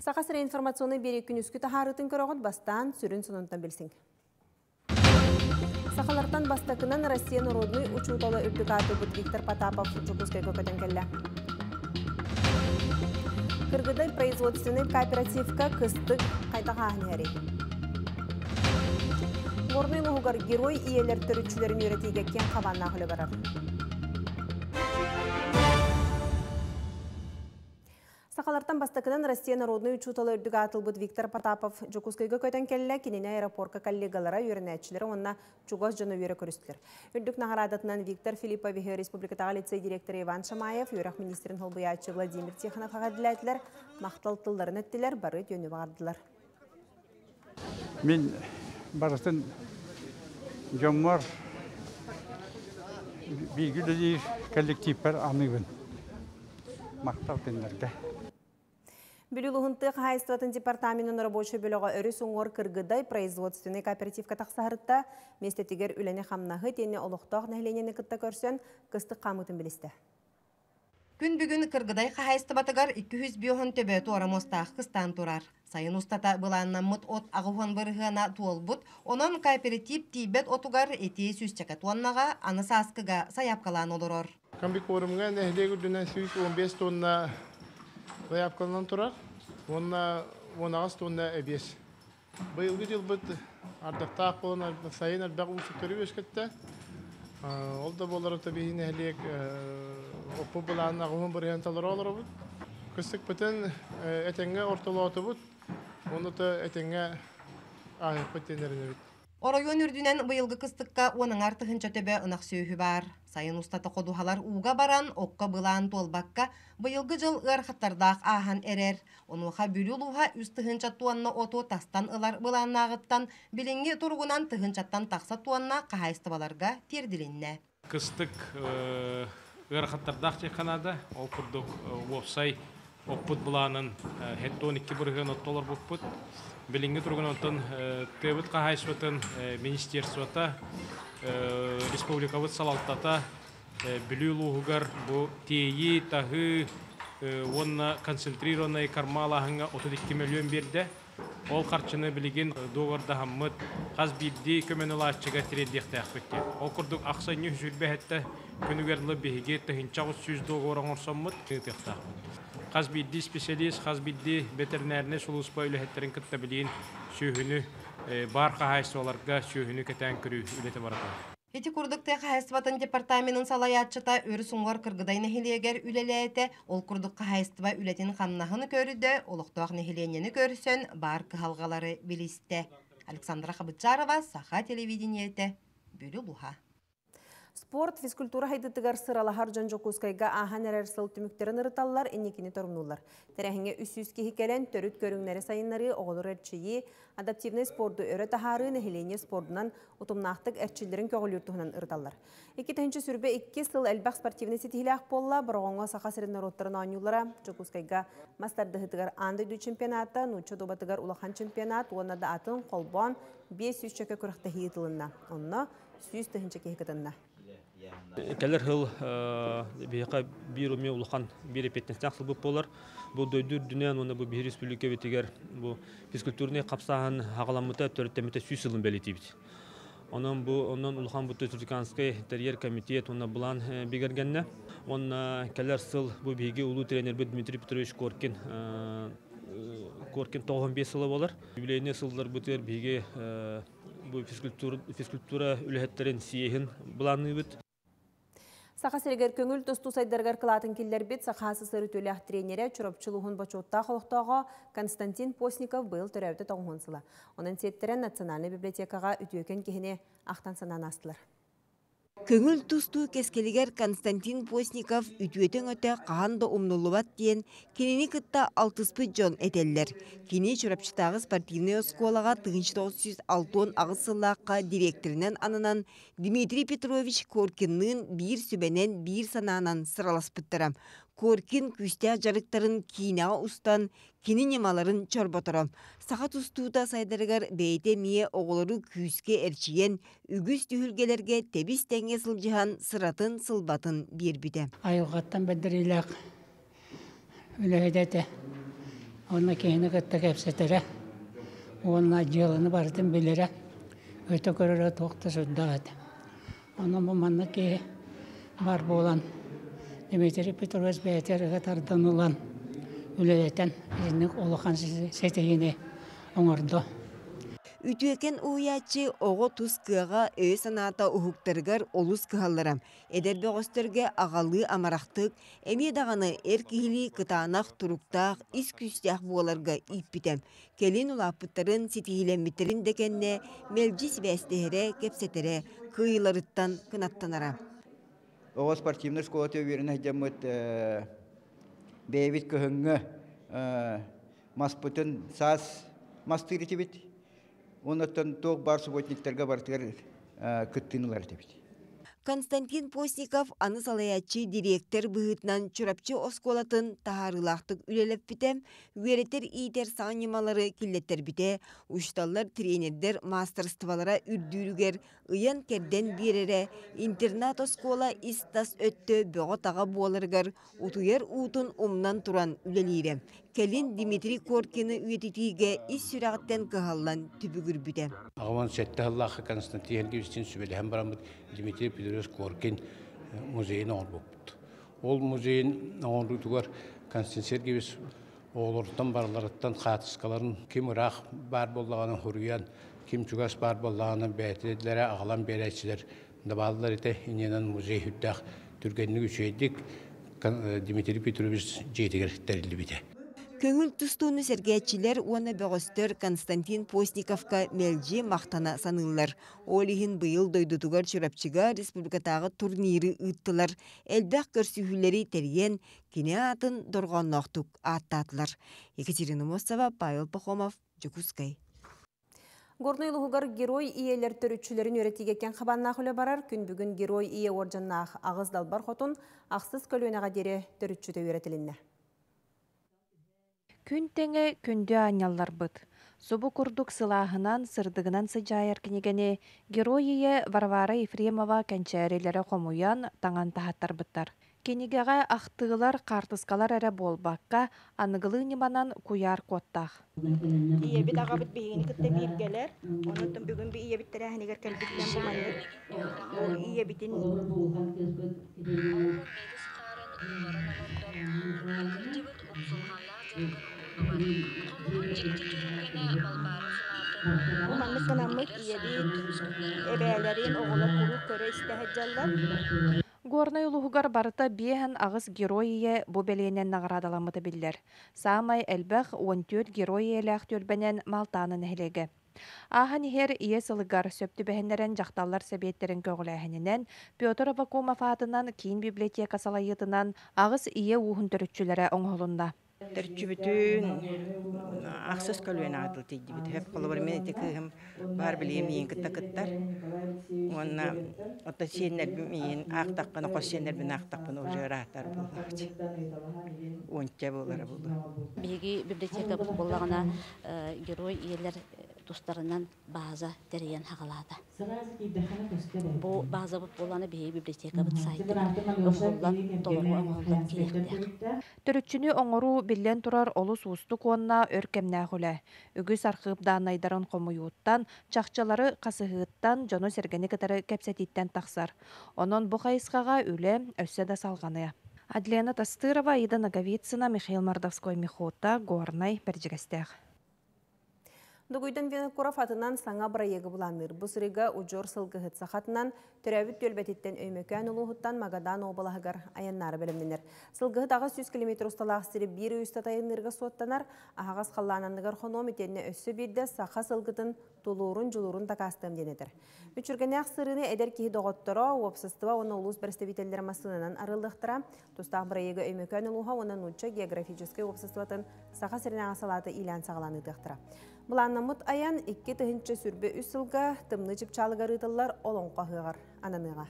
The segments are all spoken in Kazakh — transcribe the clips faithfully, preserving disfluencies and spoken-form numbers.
Сақасыра информационный берек күн үскі тахарытын көріғыт бастан сүрін сонунтан білсің. Сақалартан бастакынан Россия народный учуталы үрдік бұд Виктор Потапов Жукускай көкөтен келі. Кыргыдай производственный кооперативка кыстык қайтағағын әрі. Горный мұғығар герой иелер түрітшілерін үйретейге кен қабанна құлы барар. Сақалартан бастакынан Россия народный учуталы үрдік атылбыд Виктор Потапов Жукускайга көтен келі кенене аэропорка коллегалара үйренәтшілері онына чугас жаны үйері көрістілер. Үрдік нағарадатынан Виктор Филиппове республикатағы лицей директоры Иван Шамаев, үйрақ министрін Холбуячы Владимир Тихонов ағаділәтілер, мақтал тылдарын әттілер, бары түйіні бағардылар. Мен барыстын жомар білгілі коллективпер анығын мақтал тендерді. Бүлілуғынты қайыстыватын департаментінің рабочий бөліға өрі соңғыр кыргыдай производственный кооперативка тақсағырытта местетігер үләне қамнағы тені олықтақ нәхленені күтті көрсен кыстық қамытын білісті. Күн бүгін кыргыдай қайыстыватығар екі жүз биоғын төбеті орамостақ қыстан тұрар. Сайын ұстата бұланна мұт от ағуған бұрғына туол бұд, онын кооператив тибет отугар еті сүзчака туаннаға аны саскыға саяпқалан олырор. Камбик орымға нәхле күрдінен сүйіс он бес тонна саяпқалан тұрар, он-ағыз тонна әбес. Бұйылғы жыл бұд ардақтақ болын сайын арбақ ұмсық көрі өскетті. Ол да болары табиғи нәхлек опы бұланын ағуын бұрғын талары олары бұд. Күстік бүтін әтенге орталауты бұд, оны да әтенге ағық бүттенеріне бұд. Оройон үрдінен бұйылғы кыстыққа оның артығынша төбе ұнақ сөйі бар. Сайын ұстаты қодуғалар уға баран, оққа бұлан толбаққа бұйылғы жыл ұрқаттардақ ахан әрер. Онуға бүлі ұлуға үз тұхынша туанна оту тастан ұлар бұлан ағыттан, білінге тұрғынан тұхыншаттан тақса туанна қағайыстыбаларға терділінне. Кыстық ұрқаттардақ жеканады, ол күрдік опсай оқпыт бұланын хетті он екі бұрғын оттолар бұқпыт. Білінгі тұрғын онтын төбіт қағайшыбытын министерствота, республикавыт салалтата, білі ұлығығар бұл тейі, тағы, онына концентрированный кармалағыңа отыз екі миллион берді. Ол қарчыны білген доғырда хаммыд, қаз білді көмен ұлашчыға тіредекті әқпетті. Ол күрдік ақсайны жүрбе әтті күнігерлі бейге тұхынчағыз сүз доғырын орсаммыд тіредекті әқпетті. Қаз білді специалист, қаз білді ветеринарны сұлыспа үліхеттерін күтті білген сүйіні бар қағайсываларға сүйіні кәтән көрі үлеті барады. Еті күрдікті қағайсыватын департаментінің салаятчыта өрі сұңғар кыргыдай нәхилегер үлеләйті, ол күрдік қағайсыва үлетін қамнағыны көріді, олықтуақ нәхиленені көрісен бар қығалғалары білісті. Александра Қабытжарова, Саха телевидениеті, Бөлі Луха. Спорт, физкультура хайдытыгар сыралахар Жан Жукускайга ахан әрер сыл түміктерін ырыталлар, энекені торымнулар. Тәрәхіңе үс-үс кехекелен төрүт көріңнері сайынлары оғылыр әрчейі, адаптивный спорду өрі тахары нәхелене спордынан ұтымнақтық әрчілерін көгіл үртуғынан ырыталлар. Екі тәнші сүрбе екі сыл әлбәқ спортивный сетихілі ақ болла, бұрғанға сақа сірінлер оттырын анюлара. Жукускайга мастардығытыгар андайду чемпионата, нучы добатыгар улахан чемпионат, онада атын қолбан бес жүз чөке күріқті хейетілінна. Онна сүйіз тәхінші кехекетінна. Келер хыл бейқа бір өме ұлған бір епеттен сақсыл бұп болар. Бұл дөйдір дүнен, оны бұл бір республика ветігер физкультурный қапсағын ағаламыта төрттемете сүй сылын бәлеті бит. Onun bu onun ulhan bu Türkistanski teriyер комитет ona bulan bigергenne. Ona keller sıl bu bilgi ulu trener Dmitri Petrovich Korkin Korkin toğun beş yılı olur. Bileğine sıllar bu ter bilgi bu fizkultura fizkultura ülhetlerin siyehin bulanı bit. Saqa serger köngül tostu saydargar kılatın killer bit saqası sırı tölях treneri çorapçılığın başotta xalqtağa Konstantin Posnikov был törevde toğunsıla. Onun setteren Nasional bibliotekaga ütüyken kehine aqtan sanan astılar. Köngül tustu keskeliger Konstantin Posnikov ütüyeten öte qahanda umnulubat diyen kenini kıtta altıspı John eteller. Kini çorapçıtağı sportivny oskolaga тысяча девятьсот алтын ağısıllaqqa direktorinan anınan Dmitri Petrovich Korkin'nin bir sübenen bir sananan sıralaspıttıram. Korkin küstya jarıktarın kinağa ustan kini nemaların çorbotoram. Sağa tustuğda saydarıgar beyte miye oğulları küske erçiyen ügüs tühülgelerge tebis denge sılcıhan sıratın sılbatın bir büde. Ayuqattan bediriylaq ülehedete Ona kehine kıtta kepsetere. Ona yılını bardın bilire. Öte körere tokta süddadı. Ona bu manna ki var bolan. Dimitri Petrovich Beyter'e tardan olan üleleten izinlik olukan seteyini oңордо. Ütüeken uyaçı oğu tuz kığa öğü sanata uhuktarıgar oluz kıhallara. Ederbe gösterge ağalı amaraqtık, emi dağını erkihili kıtağınaq turuktağ, is küstях buolarga ippitem. Kelin ulapıtların sitihilenmitlerin dekenne melcis bestehere kepsetere kıyılarıttan kınattanara. Oğuz спортивный школа töверіне жамыт бейбит көхіңі маспытын сас мастыры тебет. Онаттан тоқ бар субботниктерге бартығар күттінілер тебет. Konstantin Postnikov anı salayatçı direktör bıhıtnan çörapçı oskolatın taharılaqtık ülelep bitem, üyereter iyiter sağnyamaları killetter bite, uçtallar trenerder masterstvalara ürdürüger, ıyan kerden birere, internat oskola istas öttü boğa tağa boğalargar, utuyar uutun umnan turan ülelirem. Kelin Dimitri Korkin'i üyetitige is sürağıtten kıhallan tübügür bite. Ağaman sette Allah'a Konstantin Helgevic'in sübeli hem baramıd Dimitri Petrovich Korkin muzeyin ağır boptu. Ol muzeyin ağırlığı tugar Konstantin Sergevic oğulurdan barlarıttan xatıskaların kim Irak bar bollağının huruyan, kim Çugas bar bollağının beytiledilere ağalan beyleçiler. Daballar ite inyanan muzey hüddağ Türkenlik üçeydik Dimitri Petrovich jeytiger terildi bite. Köngül tustuğunu sergeyçiler ona böğüstör Konstantin Postnikovka melci mahtana sanırlar. Olihin bıyıl doydutugar çörapçıga Respublikatağı turniri ıttılar. Elbaq körsühülleri teriyen kine atın dorğanlaqtuk attatlar. Ekaterina Mosova, Pavel Pakhomov, Jekuskay. Горной лугар герой иелер төрүчүлөрүн өретигекен хабаннах үле барар. Күн бүгүн герой ие оржаннах агыз далбар хотун аксыз көлөнага дере төрүчүтө өретилинне. Күн теңе күндө аñаллар быт. Собу курдук сылаһынан сырдыгынан сыжайар кинегени героие Варвара Ефремова кәнчәреләре хомуян таңан тахаттар быттар. Кенигеге ахтыгылар картыскалар эре болбакка аныгылы ниманан куяр коттах. Ие бит агабыт бейин кытта биргелер. Онутун бүгүн би ие биттер ханигер келбиттен буманыр. Ол ие битин Umanlık kanamlık iyedi ebelerin oğula kuru köre istehecallar. Горной улугар барыта биэхэн агыс героие бу беленен наградаламыты биллер. Самай элбэх он төрт героиелэх төлбенен малтанын эхлеге. Ахан ихер ие сылыгар сөптү бэхеннерен жакталлар себеттерин көгүлэхининен Петр Авакумов атынан кийин библиотека салайытынан агыс ие уухун төрүчүлөрө оңолунда. Төрчүбүтүн аксыз көлүн атыл тийди бит. Хеп кылыбыр мен теким бар билем мен кытта кыттар. Онна ата сеннер мен актакканы кошсеннер мен актакпын уже рахтар булду. Онча булар булду. Биги библиотека боллагана герой иелер тустарынан база терен хагалада. Бу база болланы биги библиотека бит сайты. Оңолдан толугу оңолдан киrekte. Төрүчүнү оңору биллен турар олус усту конна өркемнәхүлә. Үгүс архып даанайдарын комуюттан, чакчалары касыгыттан, жоно сергени кытары кепсетиттен таксар. Онон бу хайыскага үле өссө да салганы. Адлена Тастырова, Ида Наговицына, Михаил Мордовской, Михота, Горнай, Берджигастях. Дугуйдан Винокуров атынан саңа бұрайығы бұланыр. Бұсырыға ұжор сылғығыт сақатынан түрәбіт төлбәтеттен өймөкән ұлығыттан Магадан обалағығар аяннары білімденер. Сылғығыт ағыз жүз километр ұсталағы сірі бір үйістатайынырға суаттанар, ағағыз қалланандығар хонометеніне өссі бірді сақа сылғытын тулурун жулурун такастым денедер. Үчүргенек сырыны эдер кихи доғоттора, уопсыстыва оны улус представителлер масынынан арылдықтыра, тустақ бұрайығы өймөкән ұлыға оның ұлча географической уопсыстыватын сақа сіріне ағасалаты илан сағаланы дықтыра. Бұланнамыт аян икки тыхынчы сүрбе үсілға тымны жіпчалығар ұтылар олың қағығар ананыға.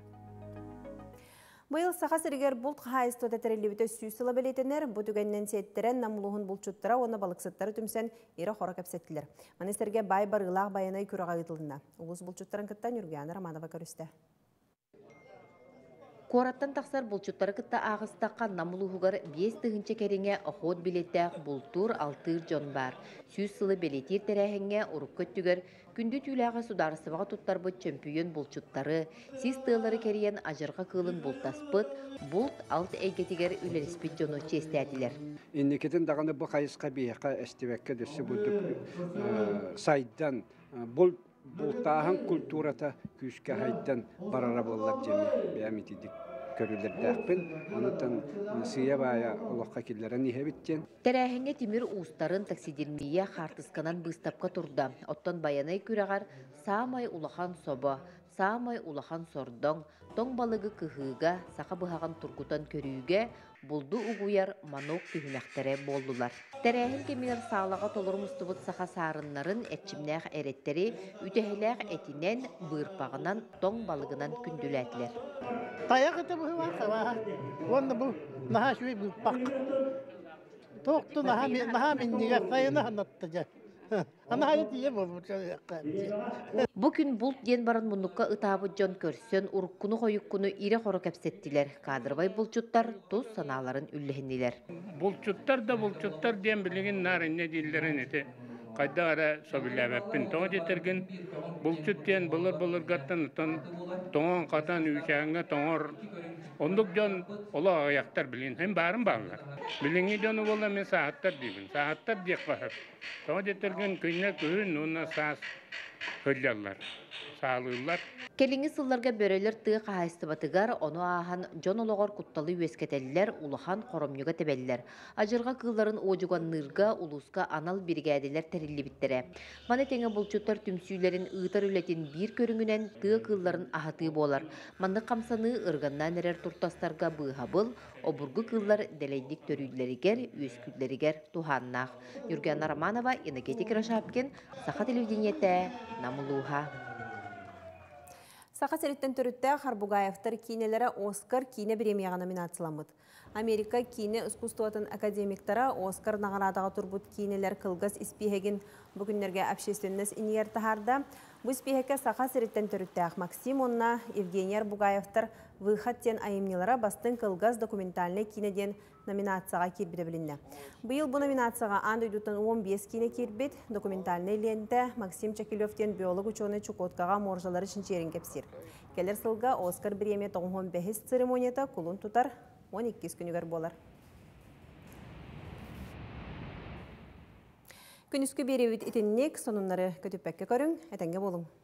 Бұйыл сақа сірігер бұлт қайысты өтәтірелі сүйсілі білетінер, бұтүгеннен сеттерен намылуғын бұлтшыттыра, оны балықсыттары түмсен ері қора кәпсеттілер. Манестерге бай бар ұлақ байынай күріға ұтылына. Ұлыс бұлтшыттарын кіттан үргені Романова көрісті. Кораттан тақсар бұлчуттары кытта ағыстаққа намылуғығар бес тығынчы кереңе охот билеттәқ бұлтур алтыр жон бар. Сүйіз сылы белетир тәрәхіңе ұрып көттігер, күнді түйләға сударысыбаға тұттар бұд чемпион бұлчуттары, сіз тығылары керейен ажырға кылын бұлтаспыт, бұлт алт әйгетігер үлеліспет жону честәділер. Иннекетін дағаны бұл қайысқа бейеқа әстебәкке дөсі бұлдық сайдан бұл Бұлтағын культурата күшке хайттан барара боллар жеме бәмитидік көрілердәқпін. Онытын сыя бая олаққа келлерін ihe біттен. Тәрәхіңе темір уыстарын таксидилмейе қартысқанан бұстапқа тұрда. Оттан баянай күрағар саамай улахан соба, саамай улахан сордың, тоң балығы кығыға, сақа бұхаған тұргутан көрүйге, бұлды ұғуяр манок түйінәқтері болдылар. Тәрәхін кемелер сағылаға толыр мұстыбыт сақа сарынларын әтчімнәқ әреттері үтәхіләқ әтінен бұйырпағынан тоң балығынан күнділәтілер. Таяқ еті бұғы вақыва, онды бұл наға шөй бұл бақ. Тоқты наға меннеге қайына анатты жа. Бу күн бұлт ден барын мұныққа ұтабы жон көрсен ұрыққыны қойыққыны ире қоры кәпсеттілер. Қадырбай бұлчуттар тұз саналарын үллігінділер. Бұлчуттар да бұлчуттар ден білігін нарынне дейлерін еті. Қайда ара собіләбәппін тоға жетерген. Бұлчут ден бұлыр-бұлыр ғаттан ұтын тоңан қатан үйшәңі тоңыр. Ондық жон ола аяқтар білген. Hem барын бағылар. Біліңі жоны бола мен сағаттар дейбін. Сағаттар дек бағып. Тоға жетерген күнне күн оны саас көлялар. Сағылылар. Келіңі сылларға бөрелер тұғы қағайсты батығар, оны ағын жон олығыр құтталы өскетелілер, улахан қоромнюға тебелілер. Ажырға қылларын оғыған нырға, улусқа анал біргәділер тәрілі біттірі. Маны теңі бұлчуттар түмсүйлерін ұйтар үлетін бір көріңінен тұғы қылларын ағыты болар. Манды қамсаны ұрғаннан әрер тұртастарға бұға бұл, обырғы қыллар дәлейдік төрүйлерігер, өскүлерігер туғаннақ. Юрген Романова, Энергетик Рашапкен, Саха телевидениеті, Намылуға. Сақа сәреттен түрітті Харбугаевтар кейнелері Оскар кейне премияға номинацияламыд. Америка кейне искусствотын академиктара Оскар нағарадаға турбут кейнелер кылгас испихеген бүгінлерге общественность инер тахарда. Бұл испихеке сақа сәреттен түрітті Максим онна Евгений Арбугаевтар выхаттен айымнелара бастың кылгас документальный кейнеден номинацияға кербеді білінді. Бұйыл бұл номинацияға ан үйдутын он бес кейне кербет, документальный ленті Максим Чакилевтен биолог ученый Чукоткаға моржалары шинчерін кепсір. Келер сылға Оскар премия тоғын бәхіс церемонията күлін тұтар он екі күнігер болар. Күніскі беревіт етіннек сонынлары көтіппәкке көрің, әтәнге болың.